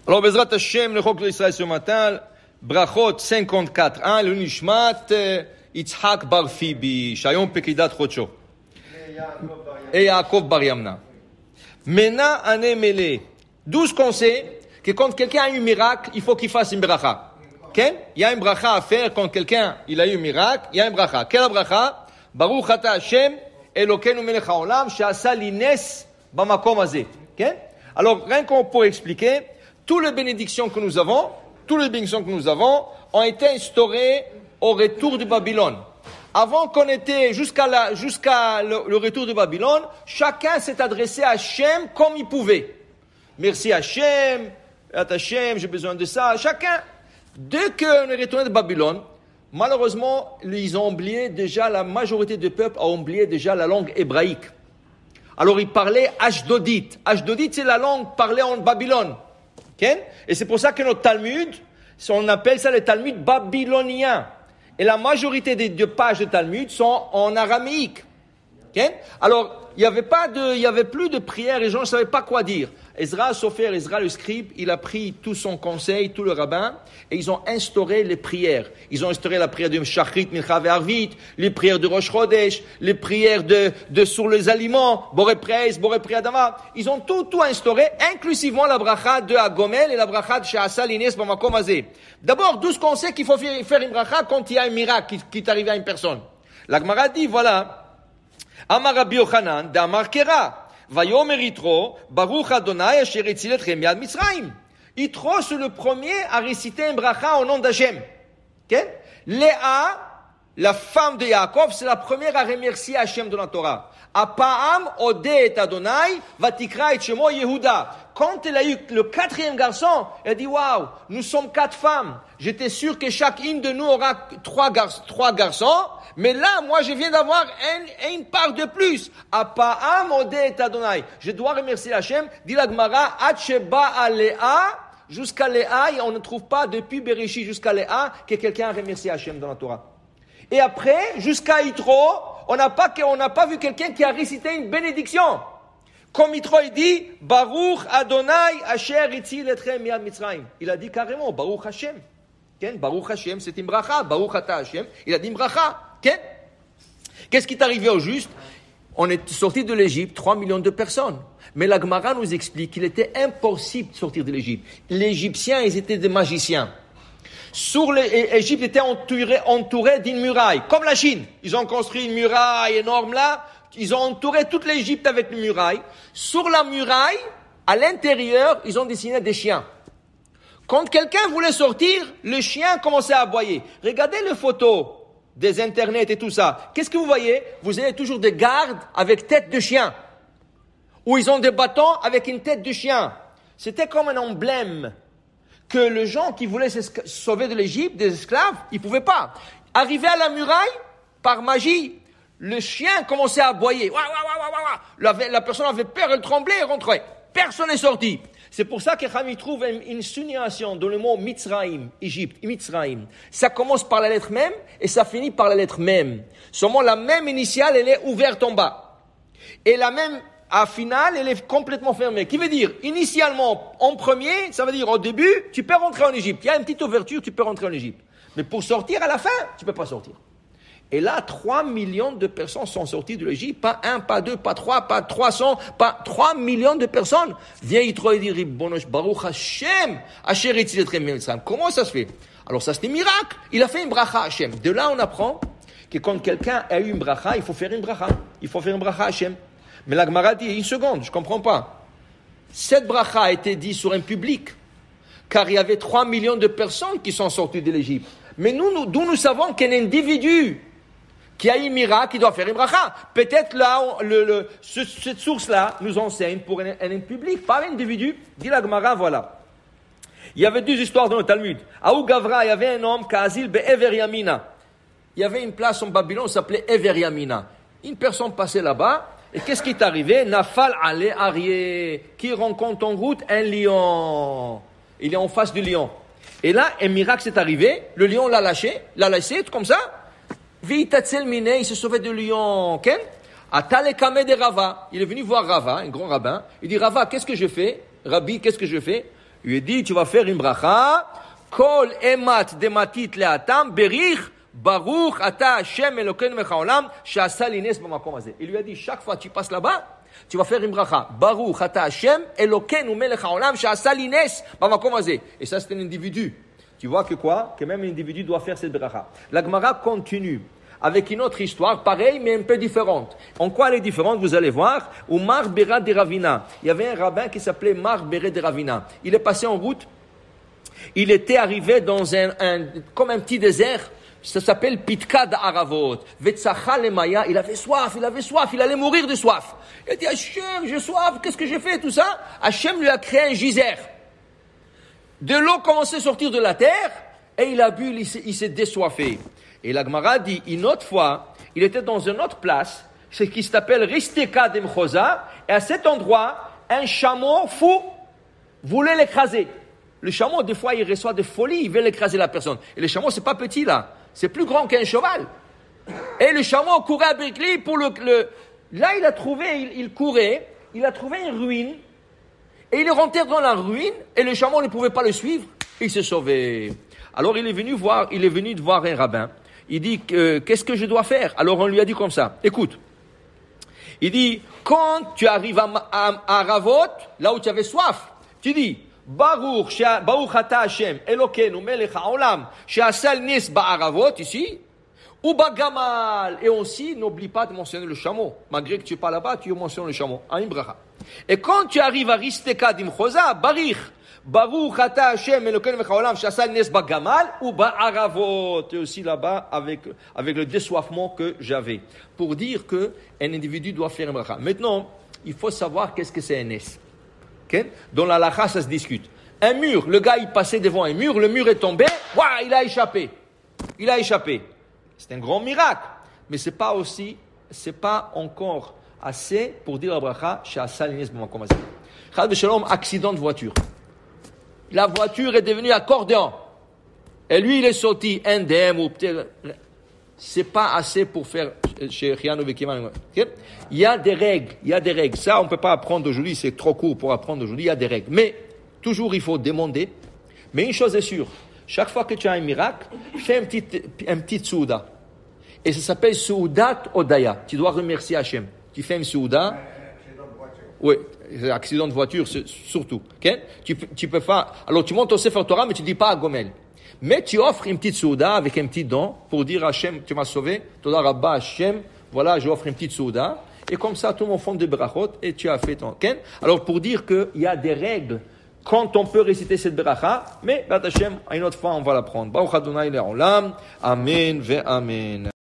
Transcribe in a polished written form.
Alors, Bezrat Hashem, le Chok d'Israël ce matin, Brachot 54, le Nishmat, Yitzhak Bar Fibi, Shayom Pekidat Chocho. Et Yaakov Bar Yamna. Mena Ane Mele. D'où ce qu'on sait que quand quelqu'un a eu un miracle, il faut qu'il fasse une bracha. Okay? Il y a une bracha à faire quand quelqu'un il a eu un miracle, il y a une bracha. Quelle bracha? Baruch Ata Hashem, Elokeinu Melech HaOlam, She'asa li nes bamakom hazeh. Okay? Alors, rien qu'on peut expliquer, toutes les bénédictions que nous avons ont été instaurées au retour de Babylone. Avant qu'on était jusqu'à le retour de Babylone, chacun s'est adressé à Hachem comme il pouvait. Merci Hachem, Hachem, j'ai besoin de ça. Chacun. Dès qu'on est retourné de Babylone, malheureusement, ils ont oublié déjà, la majorité du peuple a oublié déjà la langue hébraïque. Alors ils parlaient ashdodite. Ashdodite, c'est la langue parlée en Babylone. Okay? Et c'est pour ça que notre Talmud, on appelle ça le Talmud babylonien. Et la majorité des deux pages de Talmud sont en araméique. Okay? Alors, il y avait plus de prières, les gens ne savaient pas quoi dire. Ezra Sofer, Ezra le scribe, il a pris tout son conseil, tout le rabbin, et ils ont instauré les prières. Ils ont instauré la prière de Shachrit, Mincha ve'Arvit, les prières de Rosh Chodesh, les prières de sur les aliments, Boré Preis, Boré Priadama. Ils ont tout instauré, inclusivement la bracha de Agomel et la bracha de She'asa li nes bamakom hazeh. D'abord, d'où ce qu'on sait qu'il faut faire une bracha quand il y a un miracle qui est arrivé à une personne. La Gemara dit, voilà, Amar Rabbi Yochanan, d'Amar Kera. Vayomer Yitro, Baruch Adonai Asher Etzil Etchem Miad Mitzrayim. Yitro, c'est le premier à réciter un bracha au nom d'Hachem. Okay? Léa, la femme de Yaakov, c'est la première à remercier Hachem de la Torah. Apa'am Odet Adonai Vatikra et Shemo Yehuda. Quand elle a eu le quatrième garçon, elle a dit, waouh, nous sommes 4 femmes. J'étais sûr que chacune de nous aura 3 garçons. Mais là, moi, je viens d'avoir une part de plus. Apa'am Odet Adonai. Je dois remercier Hachem. Dit la Gemara, Atsheba Léa, jusqu'à Léa, et on ne trouve pas depuis Bereshit jusqu'à Léa que quelqu'un a remercié Hachem dans la Torah. Et après, jusqu'à Yitro, on n'a pas vu quelqu'un qui a récité une bénédiction. Comme Yitro, il dit, Baruch Adonai Asher Etzil Etchem Miad Mitzrayim. Il a dit carrément, Baruch Hashem. Baruch Hashem, c'est une bracha. Baruch Ata Hashem, il a dit une bracha. Qu'est-ce qui est arrivé au juste? On est sorti de l'Égypte, 3 millions de personnes. Mais la Gemara nous explique qu'il était impossible de sortir de l'Égypte. Les Égyptiens, ils étaient des magiciens. L'Égypte était entourée d'une muraille, comme la Chine. Ils ont construit une muraille énorme là. Ils ont entouré toute l'Égypte avec une muraille. Sur la muraille, à l'intérieur, ils ont dessiné des chiens. Quand quelqu'un voulait sortir, le chien commençait à aboyer. Regardez les photos des internets et tout ça. Qu'est-ce que vous voyez? Vous avez toujours des gardes avec tête de chien. Ou ils ont des bâtons avec une tête de chien. C'était comme un emblème que les gens qui voulaient se sauver de l'Égypte, des esclaves, ils pouvaient pas. Arrivé à la muraille, par magie, le chien commençait à aboyer. La personne avait peur, elle tremblait, elle rentrait. Personne n'est sorti. C'est pour ça que Chami trouve une signification dans le mot Mitzrayim, Égypte, Mitzrayim. Ça commence par la lettre même et ça finit par la lettre même. Seulement la même initiale, elle est ouverte en bas. Et la même à finale, elle est complètement fermée. Qui veut dire, initialement, en premier, ça veut dire au début, tu peux rentrer en Égypte. Il y a une petite ouverture, tu peux rentrer en Égypte. Mais pour sortir à la fin, tu peux pas sortir. Et là, 3 millions de personnes sont sorties de l'Égypte. Pas 1, pas 2, pas 3, pas 300, pas 3 millions de personnes. Viens Yitro et dire, Baruch Hashem, Asher Etzil Etchem Miad Mitzrayim. Comment ça se fait? Alors ça, c'est un miracle. Il a fait une bracha à Hashem. De là, on apprend que quand quelqu'un a eu une bracha, il faut faire une bracha. Il faut faire une bracha à Hashem. Mais la Gemara dit, une seconde, je comprends pas. Cette bracha a été dite sur un public. Car il y avait 3 millions de personnes qui sont sorties de l'Égypte. Mais d'où nous savons qu'un individu qui a eu un miracle, qui doit faire une bracha. Peut-être là, cette source-là nous enseigne pour un public, pas un individu. Dit la Gemara, voilà. Il y avait 2 histoires dans le Talmud. À Gavra, il y avait un homme, Kazil Be'ever Yamina. Il y avait une place en Babylone, ça s'appelait Ever Yamina. Une personne passait là-bas, et qu'est-ce qui est arrivé? Nafal Ale Arié, qui rencontre en route un lion. Il est en face du lion. Et là, un miracle s'est arrivé, le lion l'a laissé, comme ça. Il se sauvait de lion. Il est venu voir Rava, un grand rabbin. Il dit, Rava, qu'est-ce que je fais? Rabbi, qu'est-ce que je fais? Il lui a dit, tu vas faire une bracha, kol emat dematit leatam berich baruch ata Hashem Elokeinu melech haolam she'asa li nes b'makom hazeh. Il lui a dit, chaque fois que tu passes là-bas, tu vas faire une bracha, baruch ata Hashem Elokeinu melech haolam she'asa li nes b'makom hazeh. Et ça, c'est un individu. Tu vois que quoi? Que même un individu doit faire cette bracha. La Gemara continue avec une autre histoire, pareille, mais un peu différente. En quoi elle est différente? Vous allez voir. Ou Mar Bera de Ravina. Il y avait un rabbin qui s'appelait Mar Bera de Ravina. Il est passé en route. Il était arrivé dans comme un petit désert. Ça s'appelle Pitka d'Aravot. Vetzacha lemaya. Il avait soif. Il allait mourir de soif. Il a dit, Hachem, j'ai soif. Qu'est-ce que j'ai fait, tout ça? Hachem lui a créé un geyser. De l'eau commençait à sortir de la terre. Et il a bu, il s'est désoiffé. Et la Gemara dit, une autre fois, il était dans une autre place, ce qui s'appelle Risteka d'Emchosa, et à cet endroit, un chameau fou voulait l'écraser. Le chameau, des fois, il reçoit des folies, il veut l'écraser la personne. Et le chameau, c'est pas petit là, c'est plus grand qu'un cheval. Et le chameau courait avec lui pour Là, il a trouvé, il courait, il a trouvé une ruine, et il est rentré dans la ruine, et le chameau ne pouvait pas le suivre, et il s'est sauvé. Alors il est venu voir un rabbin. Il dit, qu'est-ce que je dois faire? Alors on lui a dit comme ça, écoute, il dit, quand tu arrives à Ravot, là où tu avais soif, tu dis, Baruch ata Hashem, Elokeinu melech haolam, she'asa nis ba'aravot, ici, ou bagamal, et aussi, n'oublie pas de mentionner le chameau, malgré que tu n'es pas là-bas, tu mentionnes le chameau, en bracha. Et quand tu arrives à Risteka d'Imchosa, Barich, Baruch ata Hashem Elokeinu melech haolam she'asa nes bagamal ou ba'aravot. Et aussi là-bas avec le désoiffement que j'avais. Pour dire que un individu doit faire un bracha. Maintenant, il faut savoir qu'est-ce que c'est un nes. Okay? Dans la lacha, ça se discute. Un mur, le gars il passait devant un mur, le mur est tombé, ouah, il a échappé. C'est un grand miracle. Mais c'est pas encore assez pour dire la bracha she'asa li nes b'makom hazeh. Chas v'shalom, accident de voiture. La voiture est devenue accordéon. Et lui, il est sorti indemne ou peut-être. C'est pas assez pour faire chez Riano Vekiman. Il y a des règles. Ça, on peut pas apprendre aujourd'hui. C'est trop court pour apprendre aujourd'hui. Il y a des règles. Mais, toujours, il faut demander. Mais une chose est sûre. Chaque fois que tu as un miracle, fais un petit souda. Et ça s'appelle soudat odaya. Tu dois remercier Hachem. Tu fais une souda. Oui, accident de voiture, surtout. Okay? Tu peux faire. Alors, tu montes au Sefer Torah, mais tu dis pas à Gomel. Mais tu offres une petite souda avec un petit don pour dire à Hachem, tu m'as sauvé. Toda Rabba Hachem, voilà, je offre une petite souda. Et comme ça, tout le monde fond des brachot et tu as fait ton. Okay? Alors, pour dire qu'il y a des règles quand on peut réciter cette bracha, mais, Bat Hachem, à une autre fois, on va l'apprendre. Baruch Adonai le'olam. Amen ve amen.